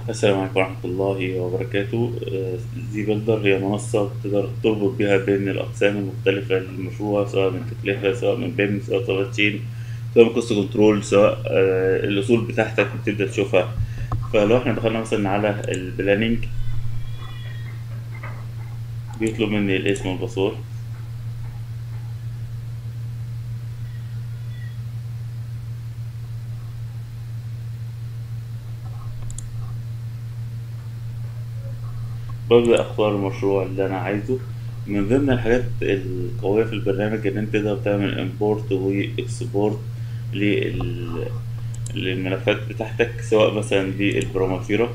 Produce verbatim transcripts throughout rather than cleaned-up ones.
السلام عليكم ورحمة الله وبركاته. آه، زي بلدر هي منصة تقدر تربط بيها بين الأقسام المختلفة للمشروع، سواء من تكلفة، سواء من بيم، سواء سواء تشين، سواء من كوست كنترول، سواء آه، الأصول بتاعتك بتبدأ تشوفها. فلو احنا دخلنا مثلا على البلاننج، بيطلب مني الاسم والباسورد. ببدأ أختار المشروع اللي أنا عايزه. من ضمن الحاجات القوية في البرنامج إن أنت تقدر تعمل إمبورت وإكسبورت لل للملفات بتاعتك، سواء مثلا بالبرومافيرا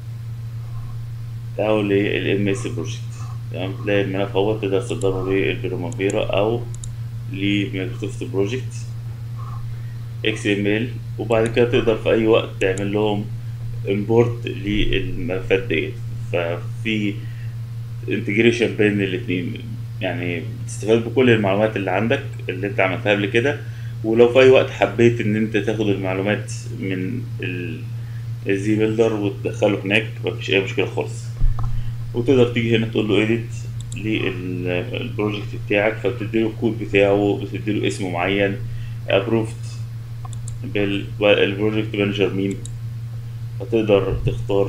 أو للإم إس بروجكت. تمام، تلاقي الملف هو تقدر تصدره بالبرومافيرا أو لمايكروسوفت بروجكت إكس إم إل، وبعد كده تقدر في أي وقت تعمل لهم إمبورت للملفات ديت. ففي انتجريشن بين الاتنين، يعني بتستفاد بكل المعلومات اللي عندك اللي انت عملتها قبل كده. ولو في اي وقت حبيت ان انت تاخد المعلومات من ال- الزي بيلدر وتدخله هناك، مفيش اي مشكله خالص. وتقدر تيجي هنا تقول له edit للبروجكت بتاعك، فبتديله الكود بتاعه، بتديله اسم معين، approved بالبروجكت مانجر مين. فتقدر تختار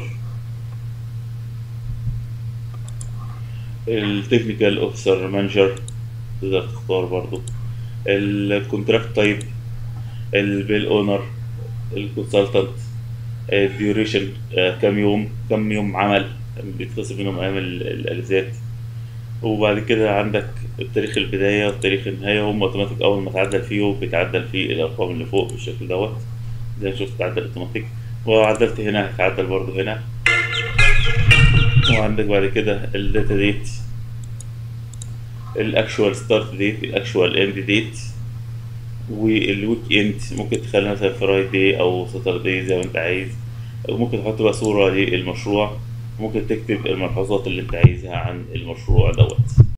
التكنيكال اوفيسر مانجر، تقدر تختار برضو الكونتراكت تايب، البيل اونر، الكونسلتنت، الديوريشن، كام يوم كام يوم عمل بيتخصم منهم ايام ال- الاجازات. وبعد كده عندك تاريخ البداية وتاريخ النهاية، هم اوتوماتيك أول ما تعدل فيه بيتعدل فيه الأرقام اللي فوق بالشكل دوت، زي ما شفت تعدل اوتوماتيك. وعدلت هنا هتعدل برضه هنا. وعندك بعد كده الداتا ديت، الاكشوال ستارت ديت، الاكشوال اند ديت، والويك اند ممكن تخلي مثلا فرايداي او ساترداي زي ما انت عايز. وممكن تحط بقى صورة للمشروع، ممكن تكتب الملحوظات اللي انت عايزها عن المشروع دوت.